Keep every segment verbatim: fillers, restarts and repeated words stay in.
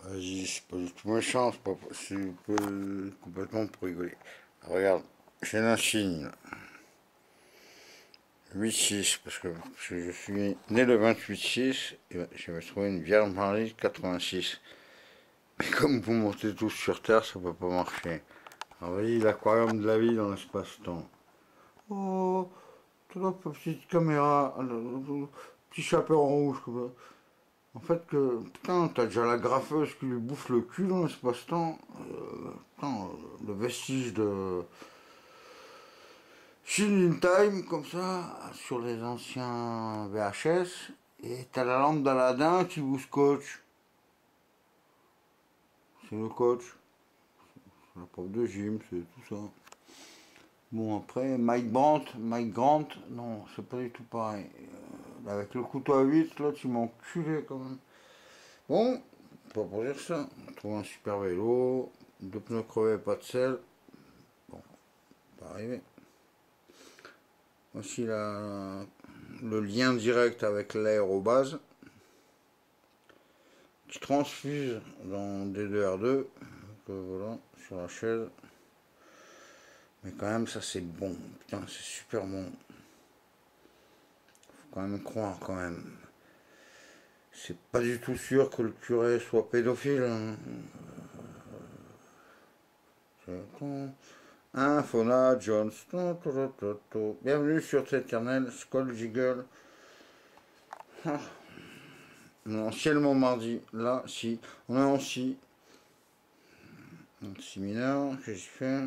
Vas-y, c'est pas du tout méchant, c'est pas, c'est pas- complètement pour rigoler. Regarde, j'ai un signe, là. huit six, parce que, parce que je suis né le vingt-huit six, et ben, je vais trouver une Vierge Marie de quatre-vingt-six. Mais comme vous montez tous sur Terre, ça peut pas marcher. Alors vas-y, l'aquarium de la vie dans l'espace-temps. Oh, toi, petite caméra, le, le- le petit chaperon rouge. Quoi. En fait, que, putain, t'as déjà la graffeuse qui lui bouffe le cul dans l'espace-temps. Euh, putain, le vestige de Chine in Time, comme ça, sur les anciens V H S. Et t'as la lampe d'Aladin qui vous scotche. C'est le coach. La prof de gym, c'est tout ça. Bon, après, Mike Brandt, Mike Grant, non, c'est pas du tout pareil. Euh, avec le couteau à huit, là, tu m'as enculé quand même. Bon, pas pour dire ça. On trouve un super vélo, deux pneus crevés, pas de sel. Bon, pas arrivé. Voici la, le lien direct avec l'aérobase qui transfuse dans D deux R deux. Donc, euh, voilà, sur la chaise. Mais quand même, ça c'est bon. Putain, c'est super bon. Faut quand même croire, quand même. C'est pas du tout sûr que le curé soit pédophile. Hein. Infona Jones. Bienvenue sur cet éternel Skull Jiggle. Ah. Non, ciellement mardi. Là, si. On est en si. En si mineur. Qu'est-ce que je fais?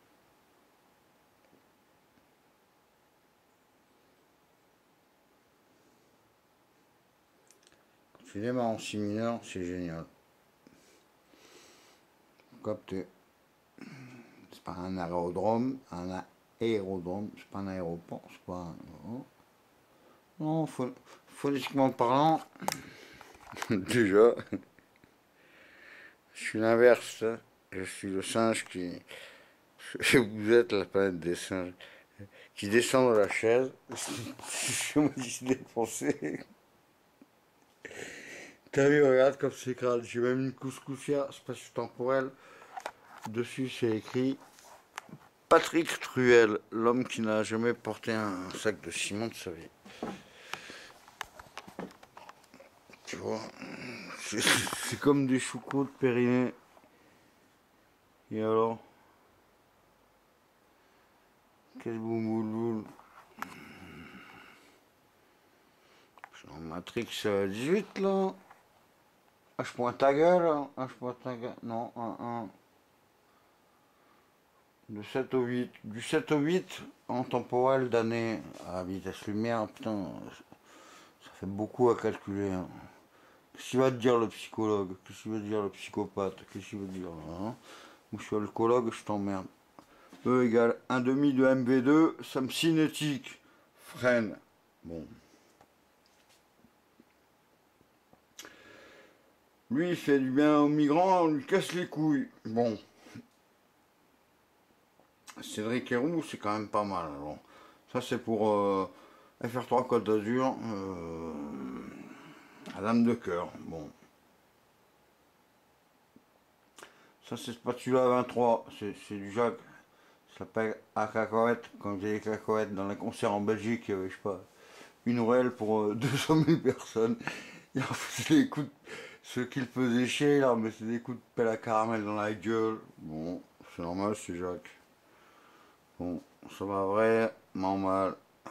Quand tu démarres en si mineur, c'est génial. Capté. C'est pas un aérodrome, un aérodrome, c'est pas un aéroport, c'est pas un... Non, phonétiquement parlant, déjà, je suis l'inverse, je suis le singe qui... Vous êtes la planète des singes, qui descend de la chaise, je me dis défoncé. T'as vu, regarde comme c'est crade, j'ai même une couscoussière spatio-temporelle, dessus c'est écrit Patrick Truel, l'homme qui n'a jamais porté un sac de ciment de sa vie. Tu vois, c'est comme des choucroutes périnés. Et alors, quel boumouloul. Je suis en Matrix dix-huit là. Ah, je pointe ta gueule. Ah, je pointe ta gueule. Non, un, un. De sept au huit. Du sept au huit en temporel d'année à vitesse lumière. Putain, ça fait beaucoup à calculer. Hein. Qu'est-ce qu'il va te dire le psychologue? Qu'est-ce qu'il va te dire le psychopathe? Qu'est-ce qu'il va te dire hein? Moi je suis alcoologue, je t'emmerde. E égale un demi de M V deux, somme cinétique. Freine. Bon. Lui, il fait du bien aux migrants, on lui casse les couilles. Bon. Cédric Héroux, c'est quand même pas mal. Bon. Ça, c'est pour euh, F R trois Côte d'Azur. Euh, la Dame de cœur. Bon. Ça, c'est Spatula vingt-trois. C'est du Jacques. Ça s'appelle à cacahuètes. Quand j'ai des cacahuètes dans les concerts en Belgique, il y avait, je sais pas, une ruelle pour euh, deux cent mille personnes. Il en faisait des coups de... Ce qu'il faisait chier, là, mais c'est des coups de pelle à caramel dans la gueule. Bon, c'est normal, c'est Jacques. Bon, ça va vraiment mal.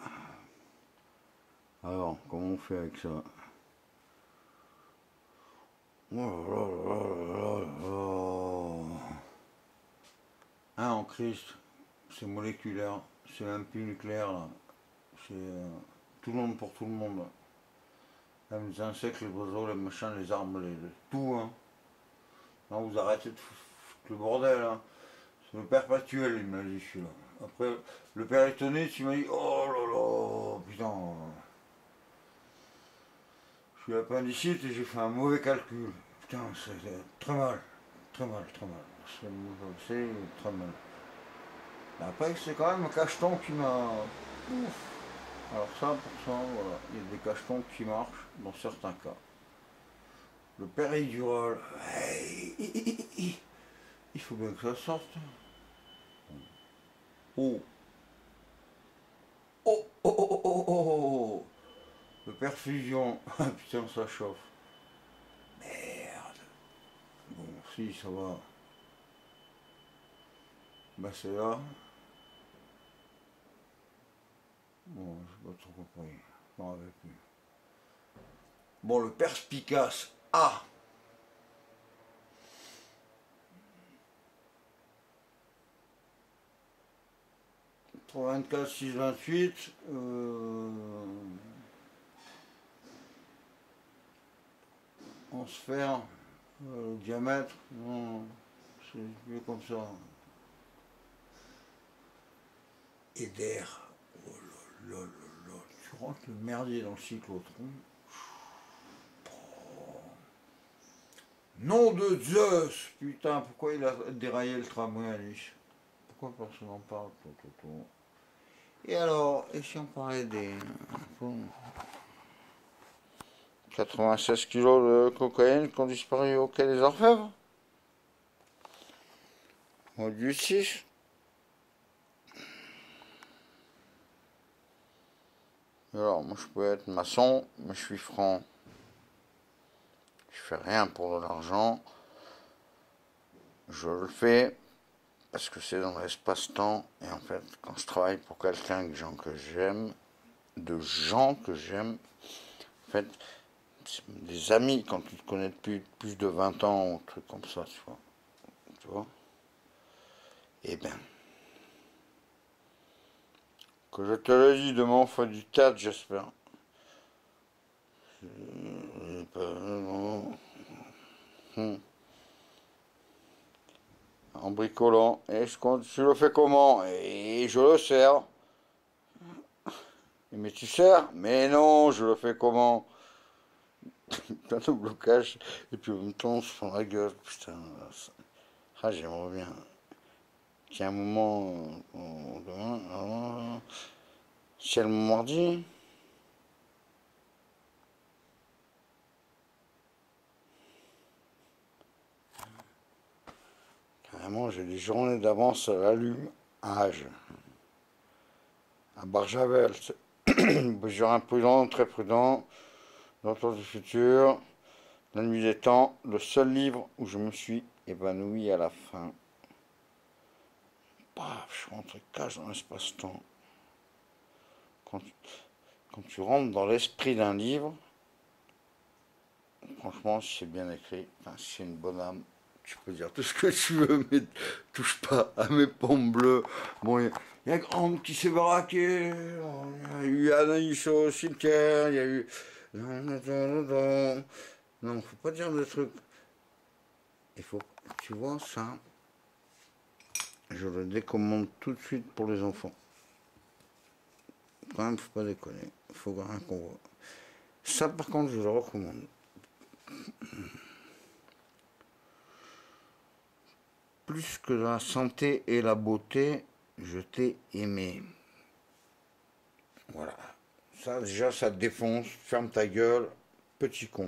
Alors, comment on fait avec ça? Oh là là là là là. Hein, en Christ, c'est moléculaire, c'est même plus nucléaire, là. C'est euh, tout le monde pour tout le monde. Là. Même les insectes, les oiseaux, les machins, les arbres, les, les- tout, hein. Non, vous arrêtez de foutre le bordel, hein. C'est le perpétuel, il m'a dit, celui-là. Après, le père étonné, il m'a dit, oh là là, putain. Je suis appendicite et j'ai fait un mauvais calcul. Putain, c'est très mal. Très mal, très mal. C'est très mal. Mais après, c'est quand même un cacheton qui m'a... Ouf. Alors ça, pour ça, voilà. Il y a des cachetons qui marchent dans certains cas. Le péridurale. Il faut bien que ça sorte. Oh. Oh, oh, oh, oh, oh, oh, oh. Le perfusion. Putain, ça chauffe. Merde. Bon, si, ça va. Bah, c'est là. Bon, je sais pas trop compris. Je m'en rappelle plus. Bon, le perspicace. Ah! vingt-quatre, six, vingt-huit. Euh... On se fait euh, le diamètre. Non, c'est mieux comme ça. Et d'air. Oh là là là là. Tu rentres le merdier dans le cyclotron. Oh. Nom de Zeus! Putain, pourquoi il a déraillé le tramway à Nice? Pourquoi personne n'en parle? Et alors, et si on parlait des... quatre-vingt-seize kilos de cocaïne qui ont disparu au quai des Orfèvres? Module six. Alors, moi je peux être maçon, mais je suis franc. Je fais rien pour de l'argent. Je le fais parce que c'est dans l'espace-temps. Et en fait, quand je travaille pour quelqu'un, de gens que j'aime, de gens que j'aime, en fait, des amis, quand tu te connais depuis plus de vingt ans, ou un truc comme ça, tu vois. Tu vois? Eh bien, que je te le dis, demain on fait du théâtre, j'espère. En bricolant. Et je compte, tu le fais comment? Et je le sers. Mais tu sers? Mais non, je le fais comment? Plein de blocage. Et puis en même temps, on se prend la gueule. Putain. Ah, j'aimerais bien. Qu'il y ait un moment. Euh, demain. Euh, si elle me mordit. Carrément, j'ai des journées d'avance à l'allumage. À Barjavel. Mesure imprudent, très prudent. L'autre du futur. La nuit des temps, le seul livre où je me suis évanoui à la fin. Paf, je rentre cache dans l'espace-temps. Quand, quand tu rentres dans l'esprit d'un livre, franchement, si c'est bien écrit, enfin, si c'est une bonne âme, tu peux dire tout ce que tu veux, mais touche pas à mes pommes bleues. Bon, il y, y a Grande qui s'est baraqué, il y a eu Anaïs au cimetière, il y a eu... Non, faut pas dire de trucs. Il faut, tu vois, ça, je le décommande tout de suite pour les enfants. Quand même, faut pas déconner. Faut rien qu'on voit. Ça, par contre, je le recommande. Plus que la santé et la beauté, je t'ai aimé. Voilà. Ça, déjà, ça te défonce. Ferme ta gueule, petit con.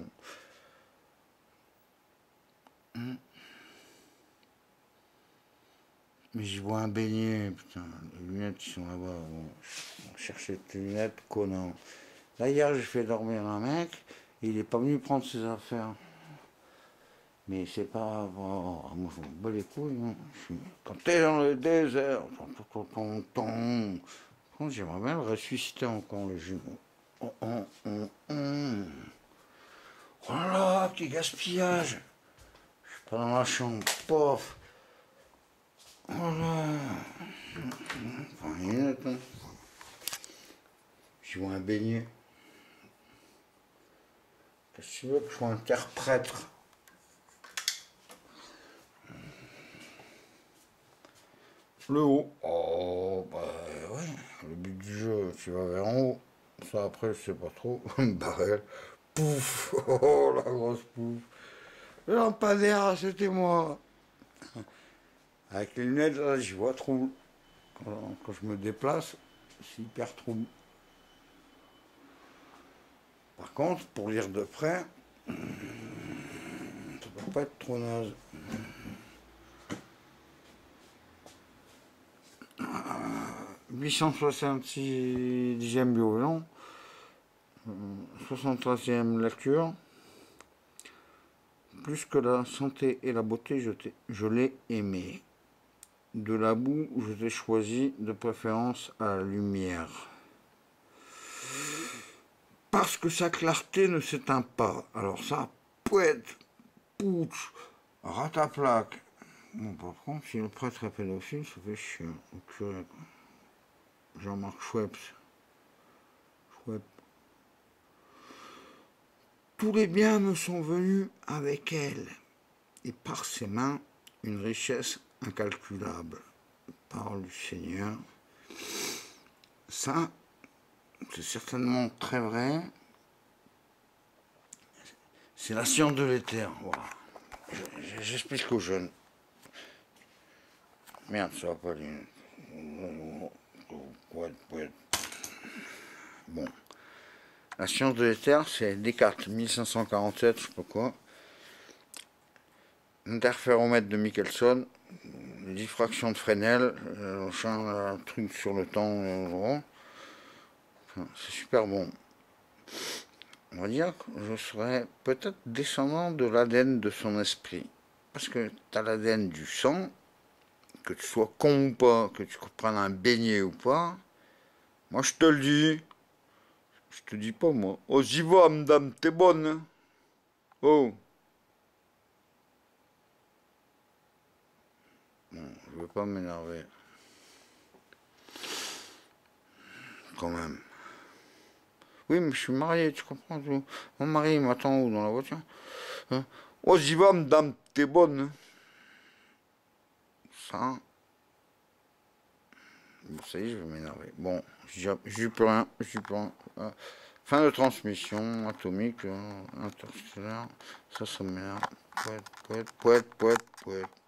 Mais je vois un beignet, putain. Les lunettes qui sont là-bas. Bon. On cherchait tes lunettes, connard. Là, hier, j'ai fait dormir un mec. Et il est pas venu prendre ses affaires. Mais c'est pas... Oh, moi, je m'en bats les couilles. Hein. Quand t'es dans le désert... J'aimerais bien le ressusciter encore, le jumeau. Oh, oh, oh, oh. Oh là là, petit gaspillage. Je suis pas dans la chambre. Pof. Oh là. Enfin, rien, hein. Je vois un beignet. Qu'est-ce que tu veux que je sois interprète? Le haut. Oh, bah ouais. Le but du jeu, tu vas vers en haut. Ça, après, je sais pas trop. Barrel. Pouf. Oh, la grosse pouf. Le lampadaire, c'était moi. Avec les lunettes, là, j'y vois trop. Quand, quand je me déplace, c'est hyper trouble. Par contre, pour lire de près, faut pas être trop naze. huit cent soixante-sixième violon, soixante-troisième lecture. Plus que la santé et la beauté, je, je l'ai aimé. De la boue, je t'ai choisi de préférence à la lumière. Parce que sa clarté ne s'éteint pas. Alors ça, poète, pouch, rataplaque. Bon, par contre, si le prêtre est pédophile, ça fait chier. Jean-Marc Schweppes. Schweppes. Tous les biens me sont venus avec elle, et par ses mains, une richesse incalculable. Parole du Seigneur. Ça, c'est certainement très vrai. C'est la science de l'éther. Voilà. J'explique aux jeunes. Merde, ça va pas aller. Bon. La science de l'éther, c'est Descartes, mille cinq cent quarante-sept, je sais pas quoi. L'interféromètre de Michelson, les diffractions de Fresnel, un truc sur le temps, enfin, c'est super bon. On va dire que je serais peut-être descendant de l'A D N de son esprit. Parce que tu as l'A D N du sang, que tu sois con ou pas, que tu prennes un beignet ou pas, moi je te le dis. Je te dis pas moi. Oh j'y va madame, t'es bonne. Oh. Bon, je veux pas m'énerver. Quand même. Oui, mais je suis marié, tu comprends. Mon mari m'attend où dans la voiture hein? Oh j'y va madame, t'es bonne. Ça. Bon, ça y est, je vais m'énerver. Bon, j'y peux rien, j'y peux rien. Euh, fin de transmission, atomique, euh, interstellaire, ça, ça m'énerve. Poète, poète, poète, poète, poète.